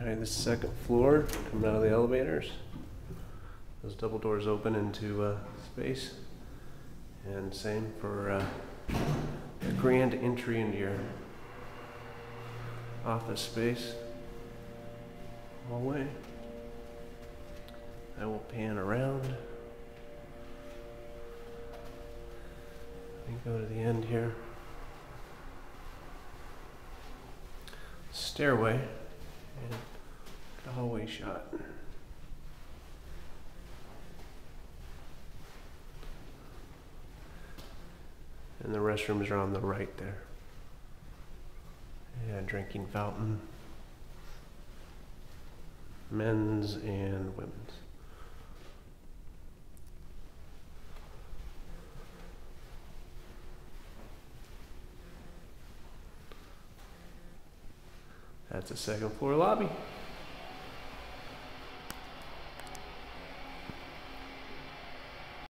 Alright, this is the second floor, coming out of the elevators. Those double doors open into space. And same for a grand entry into your office space. Hallway. I will pan around. Let me go to the end here. Stairway and a hallway shot. And the restrooms are on the right there. And drinking fountain. Men's and women's. That's a second floor lobby.